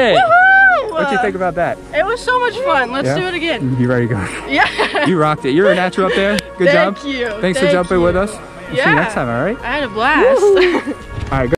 it! What'd you think about that? It was so much fun. Let's do it again. You ready to go? Yeah. You rocked it. You're a natural up there. Good job. Thank you. Thanks for jumping with us. We'll see you next time, all right? I had a blast. All right, go.